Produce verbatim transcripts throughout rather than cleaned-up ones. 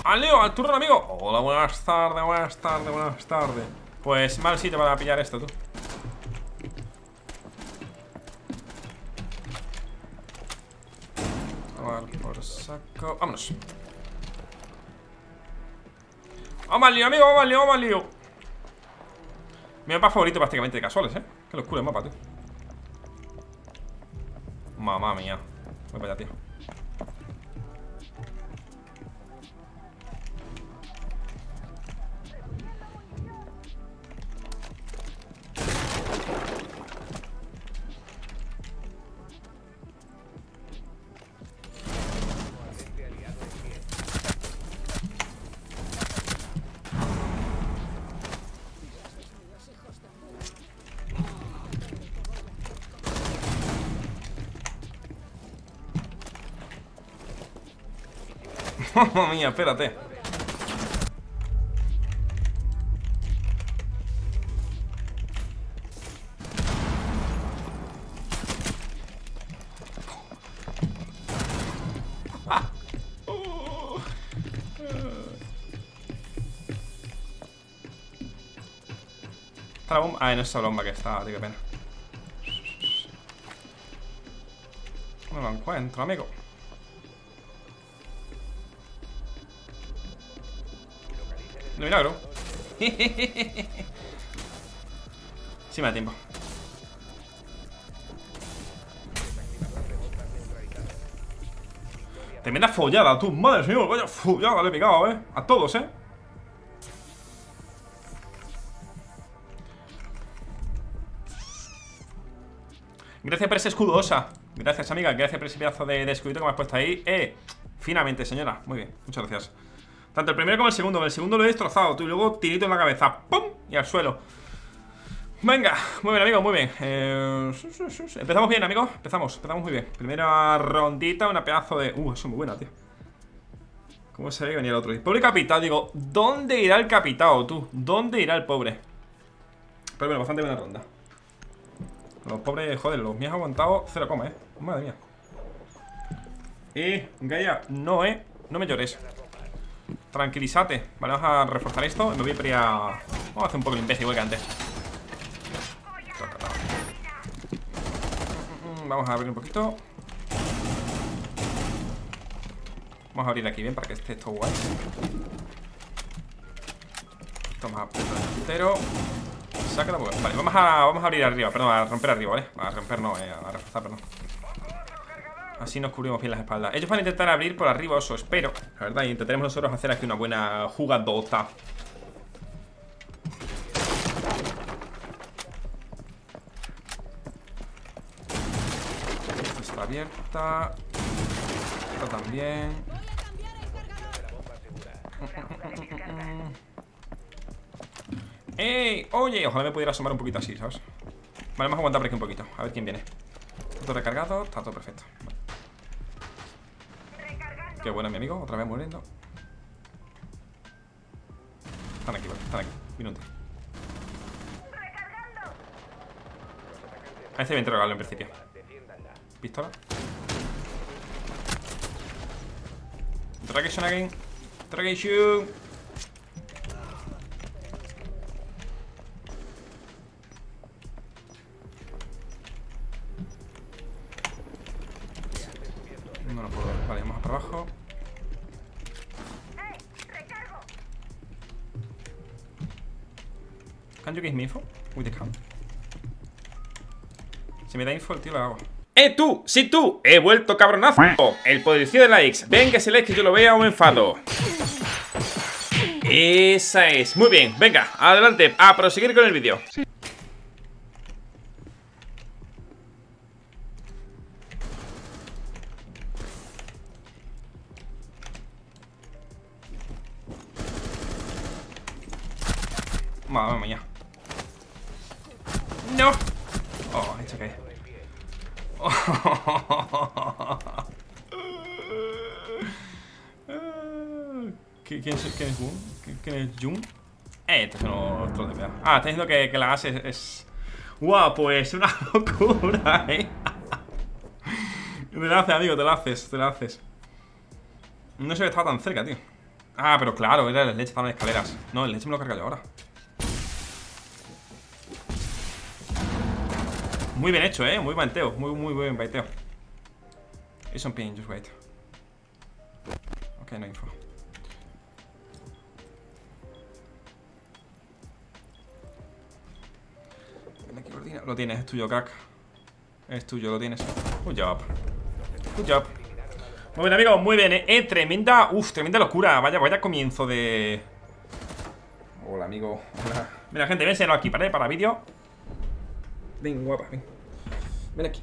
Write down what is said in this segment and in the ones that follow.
¡Al lío! ¡Al turno, amigo! Hola, buenas tardes, buenas tardes, buenas tardes. Pues mal sitio para pillar esto, tú. A ver, por saco. Vámonos. ¡Vamos al lío, amigo! ¡Vamos al lío, vamos al lío! Mi mapa favorito prácticamente de casuales, ¿eh? Qué locura el mapa, tú. Mamma mía. Voy para allá, tío. Mamma mía, espérate. ¿Está la bomba? Ah, no es esa bomba que está, tío, qué pena. No lo encuentro, amigo. De milagro. Sí me da tiempo. Tremenda follada, tú, madre señor. Vaya follada, le he pegado, eh. A todos, eh. Gracias por ese escudo, Osa. Gracias, amiga. Gracias por ese pedazo de, de escudito que me has puesto ahí. Eh, finamente, señora. Muy bien, muchas gracias. Tanto el primero como el segundo. El segundo lo he destrozado, tú. Y luego tirito en la cabeza. ¡Pum! Y al suelo. Venga, muy bien, amigo, muy bien. eh, Empezamos bien, amigo. Empezamos, empezamos muy bien. Primera rondita, una pedazo de... Uh, eso es muy buena, tío. ¿Cómo se ve que venía el otro? El pobre capitán, digo, ¿dónde irá el capitán, tú? ¿Dónde irá el pobre? Pero bueno, bastante buena ronda. Los pobres, joder, los míos han aguantado cero coma, eh. Madre mía. Eh, Gaia, no, eh. No me llores. Tranquilízate. Vale, vamos a reforzar esto. Me voy a ir a... Vamos a hacer un poco el imbécil igual que antes. Vamos a abrir un poquito. Vamos a abrir aquí bien para que esté esto guay. Toma, entero. Sácalo. Vale, vamos a, vamos a abrir arriba. Perdón, a romper arriba, ¿vale? A romper no, eh, a reforzar, perdón. Así nos cubrimos bien las espaldas. Ellos van a intentar abrir por arriba, eso espero. La verdad, y intentaremos nosotros hacer aquí una buena jugadota. Esta está abierta. Esta también. ¡Ey! Oye, ojalá me pudiera asomar un poquito así, ¿sabes? Vale, vamos a aguantar por aquí un poquito. A ver quién viene. Está todo recargado, está todo perfecto. Qué bueno, mi amigo, otra vez muriendo. Están aquí, vale, están aquí. Minuto. A este voy a interrogarlo en principio. Pistola. Interrogation again. Interrogation. No lo puedo ver. Vale, vamos para abajo. Can you give me info? With the count. Si me da info, el tío lo hago. ¡Eh, tú! ¡Sí, tú! ¡He vuelto, cabronazo! El poderío de likes. Venga, ese like que yo lo vea o me enfado. Esa es. Muy bien, venga, adelante. A proseguir con el vídeo. Sí. Madre mía. No. Oh, it's okay. Oh. ¿Quién es, quién es Jun? ¿Quién es Jun? Eh, este es otro de verdad. Ah, está diciendo que, que la gas es, es... Guau, pues una locura, eh. Te la haces, amigo, te la haces, te la haces. No sé que estaba tan cerca, tío. Ah, pero claro, era el leche, estaban en escaleras. No, el leche me lo carga yo ahora. Muy bien hecho, eh, muy baiteo. Muy, muy buen baiteo. It's on ping, just wait. Ok, no info. Ven aquí, Gordina. Lo tienes, es tuyo, crack. Es tuyo, lo tienes. Good job. Good job. Muy bien, amigos, muy bien, eh. eh tremenda, uff, tremenda locura. Vaya, vaya comienzo de... Hola, amigo. Hola. Mira, gente, ven, aquí, ¿vale? Para vídeo. Ven, guapa, ven. Ven aquí.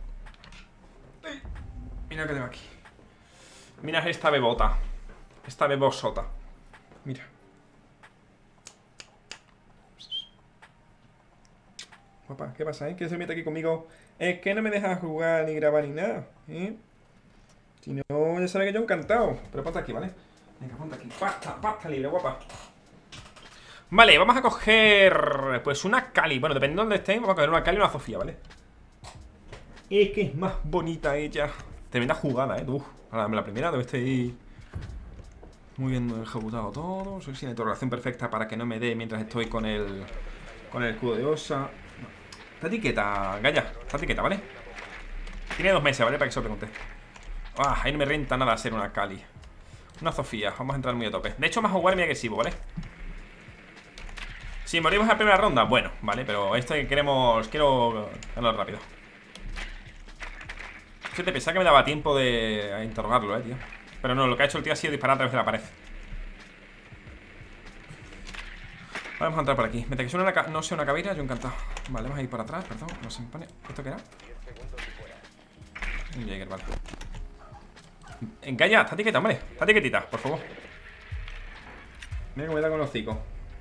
Mira que tengo aquí. Mira esta bebota. Esta bebosota. Mira. Guapa, ¿qué pasa, eh? ¿Quieres meter aquí conmigo? Es que no me dejas jugar ni grabar ni nada, ¿eh? Si no, ya sabes que yo encantado. Pero ponte aquí, ¿vale? Venga, ponte aquí. Pasta, pasta libre, guapa. Vale, vamos a coger... Pues una Cali. Bueno, dependiendo de dónde estéis, vamos a coger una Cali y una Sofía, ¿vale? Es que es más bonita ella. Tremenda jugada, ¿eh? Uf, ahora dame la primera, debe estar ahí muy bien ejecutado todo. Soy sin interrogación perfecta para que no me dé mientras estoy con el... Con el escudo de Osa. Esta etiqueta, Gaya, esta etiqueta, ¿vale? Tiene dos meses, ¿vale? Para que se lo pregunte. Ah, ahí no me renta nada hacer una Cali. Una Sofía, vamos a entrar muy a tope. De hecho, vamos a jugar muy agresivo, ¿vale? Si morimos en la primera ronda, bueno, vale, pero esto que queremos... Quiero ganarlo rápido. Fíjate, pensaba que me daba tiempo de interrogarlo, eh, tío. Pero no, lo que ha hecho el tío ha sido disparar a través de la pared. Vamos a entrar por aquí. Mientras que suena una no sea una cabera, yo encantado. Vale, vamos a ir por atrás, perdón. No se me pone. ¿Esto qué era? Un Jäger, vale. Encalla, esta etiqueta, hombre. Esta etiquetita, por favor. Mira cómo me da con los hocicos.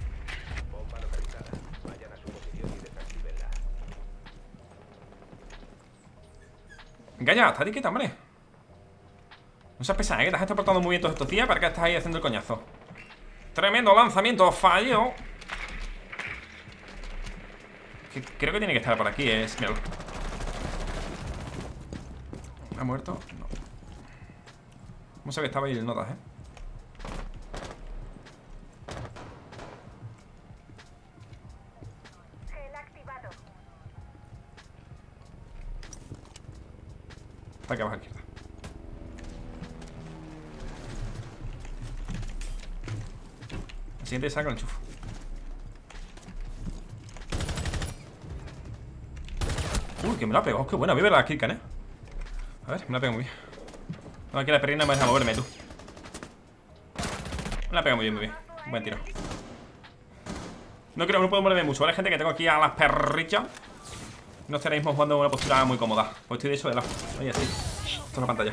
Encalla, esta etiqueta, hombre. No seas pesada, ¿eh? Que te has estado portando muy bien todos estos días. ¿Para qué estás ahí haciendo el coñazo? Tremendo lanzamiento, fallo. Que creo que tiene que estar por aquí, es... Míralo. ¿Ha muerto? No. No sé que estaba ahí en notas, eh. Está aquí abajo a la izquierda. El siguiente saca el enchufo. Uy, que me la ha pegado. Qué buena, voy a ver la killcam, eh. A ver, me la ha pegado muy bien. No, aquí la perrina me deja moverme, tú. Me la ha pegado muy bien, muy bien. Buen tiro. No creo, no puedo moverme mucho, ¿vale, gente? Que tengo aquí a las perrichas. No estoy ahora mismo jugando en una postura muy cómoda. Pues estoy de eso de lado. Ahí así. Esto es la pantalla.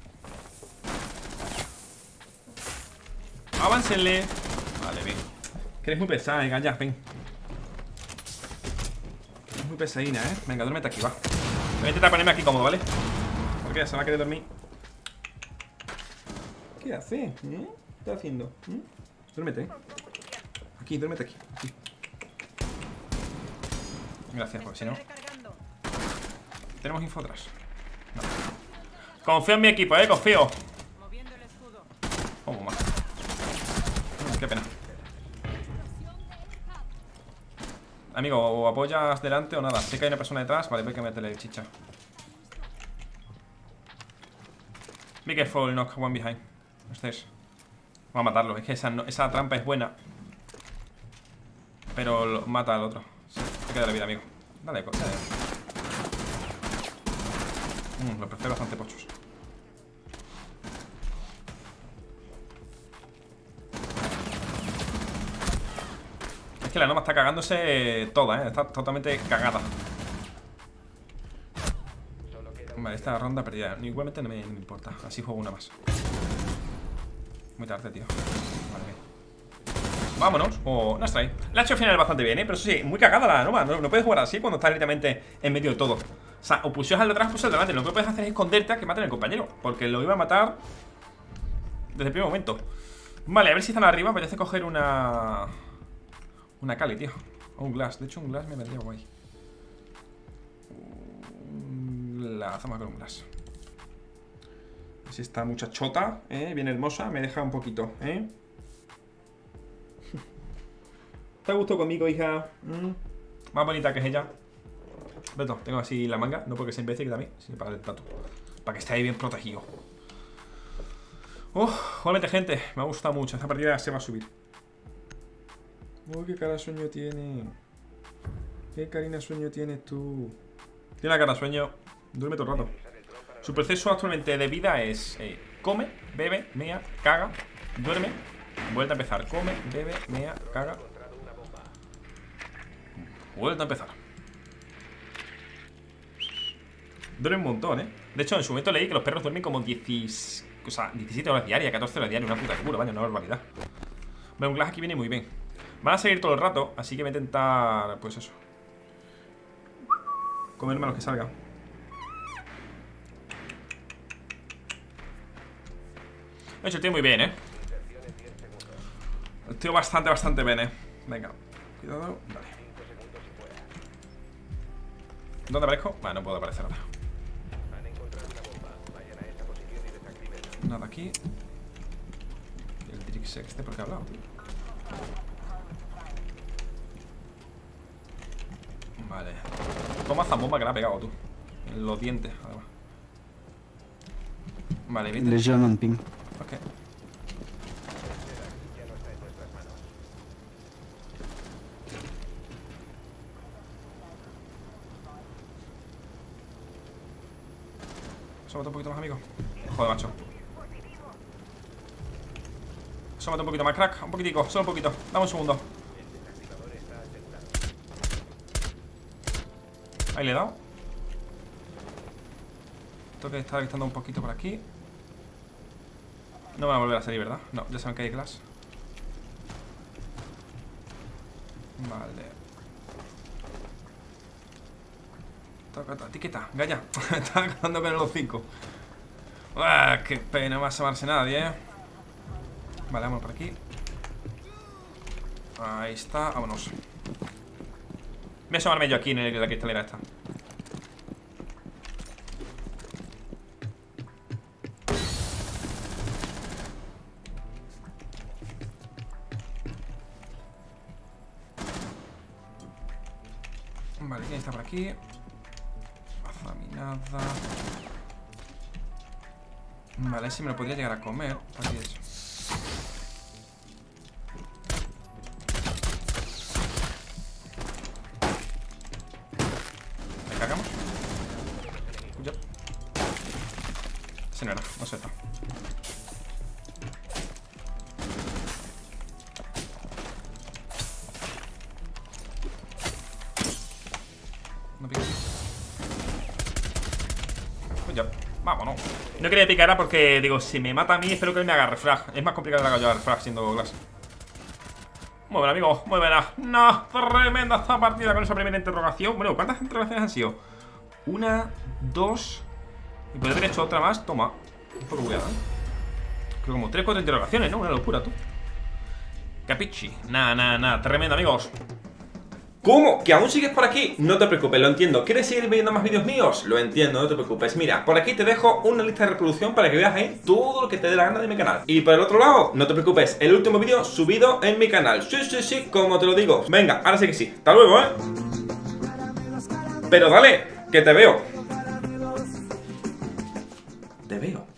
Aváncenle. Vale, bien. Que eres muy pesada, venga, ya, ven. Es muy pesadina, ¿eh? Venga, duérmete aquí, va. Voy a intentar ponerme aquí cómodo, ¿vale? Porque ya se va a querer dormir. ¿Qué hace? ¿Eh? ¿Qué está haciendo? ¿Eh? Duérmete, ¿eh? Aquí, duérmete aquí. aquí. Gracias, porque si no... Tenemos info atrás. No. Confío en mi equipo, eh, confío. Oh, más. Qué pena. Amigo, o apoyas delante o nada. Sé que hay una persona detrás. Vale, voy a meterle chicha. Be careful, knock one behind. Ustedes. Vamos a matarlo. Es que esa, no, esa trampa es buena. Pero lo, mata al otro. Sí, te queda la vida, amigo. Dale, dale. Mm, lo prefiero bastante pochos. Es que la Noma está cagándose toda, ¿eh? Está totalmente cagada. Vale, esta ronda perdida. Igualmente no me, no me importa. Así juego una más. Muy tarde, tío. Vale, bien. Vámonos. O... no está ahí. La ha hecho al final bastante bien, ¿eh? Pero eso sí, muy cagada la Noma. No, no puedes jugar así cuando estás directamente en medio de todo. O sea, o pusieras al de atrás o pusieras al delante. Lo que puedes hacer es esconderte a que maten al compañero. Porque lo iba a matar desde el primer momento. Vale, a ver si están arriba. Voy a hacer coger una... Una Cali, tío. O un Glass. De hecho, un Glass me vendría guay. Un Glass. Vamos a ver un Glass. Si esta muchachota, ¿eh? Bien hermosa, me deja un poquito, ¿eh? ¿Te ha gustado conmigo, hija? ¿Mm? Más bonita que es ella. Beto, tengo así la manga, no porque sea imbécil también, sino para el tatu. Para que esté ahí bien protegido. Uf, igualmente, gente, me ha gustado mucho. Esta partida se va a subir. Uy, qué cara de sueño tiene. Qué carina de sueño tienes tú. Tiene la cara de sueño. Duerme todo el rato. Su proceso actualmente de vida es eh, come, bebe, mea, caga, duerme, vuelve a empezar. Come, bebe, mea, caga, vuelve a empezar. Duerme un montón, ¿eh? De hecho, en su momento leí que los perros duermen como diez, o sea, diecisiete horas diarias, catorce horas diarias. Una puta locura, vaya, una barbaridad. Bueno, un glass aquí viene muy bien. Van a seguir todo el rato, así que voy a intentar, pues eso, comerme a los que salgan. De hecho, el tío muy bien, ¿eh? El tío bastante, bastante bien, ¿eh? Venga, cuidado, vale. ¿Dónde aparezco? Vale, no puedo aparecer ahora. Nada aquí. El Drixex este, ¿por qué ha hablado, tío? Vale. Toma zambomba que le ha pegado, tú. En los dientes, además. Vale, bien. Les llaman ping. Ok. Sómate un poquito más, amigo. Joder, macho. Sómate un poquito más, crack. Un poquitico, solo un poquito. Dame un segundo. Ahí le he dado. Tengo que estar gastando un poquito por aquí. No van a volver a salir, ¿verdad? No, ya saben que hay class. Vale. Toca, toca, etiqueta, Gaya. Está acabando con los cinco. ¡Ah, qué pena! No va a asomarse nadie, ¿eh? Vale, vamos por aquí. Ahí está, vámonos. Voy a asomarme yo aquí en la cristalera esta. Vale, ¿quién está por aquí? Azaminada. Vale, ese me lo podría llegar a comer. Así es. ¿Le cagamos? Ya. Ese no era, no sé. No pica. Pues ya, vámonos. No quería picar porque, digo, si me mata a mí, espero que él me haga refrag. Es más complicado que le haga yo refrag siendo glass. Muy bien, amigo, muy buena. No, tremenda esta partida con esa primera interrogación. Bueno, ¿cuántas interrogaciones han sido? Una, dos. Y podría haber hecho otra más. Toma, un poco bugueada, ¿eh? Creo como tres, cuatro interrogaciones, ¿no? Una locura, tú. Capichi. Nada, nada, nada. Tremendo, amigos. ¿Cómo? ¿Que aún sigues por aquí? No te preocupes, lo entiendo. ¿Quieres seguir viendo más vídeos míos? Lo entiendo, no te preocupes. Mira, por aquí te dejo una lista de reproducción para que veas ahí todo lo que te dé la gana de mi canal. Y por el otro lado, no te preocupes, el último vídeo subido en mi canal. Sí, sí, sí, como te lo digo. Venga, ahora sí que sí. Hasta luego, ¿eh? Pero dale, que te veo. Te veo.